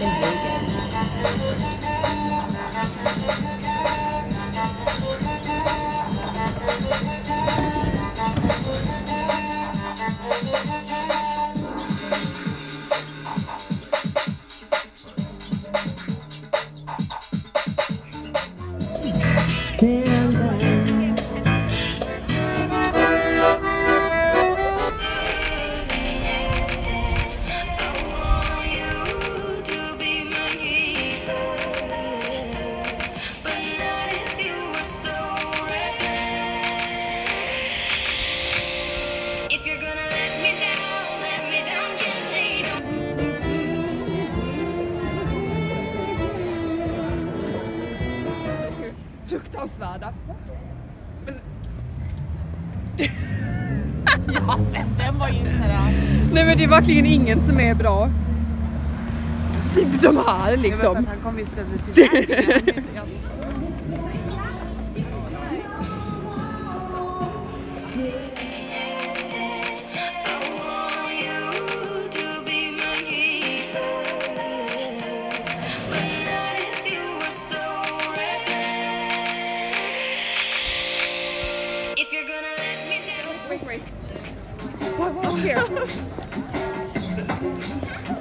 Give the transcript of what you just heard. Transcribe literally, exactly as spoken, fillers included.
Fruktansvärda. Men... ja, men den var ju sådär. Nej, men det är verkligen ingen som är bra. Typ de här liksom. Jag vet att han kommer ju ställa sig där. Wait, wait. What, what, here?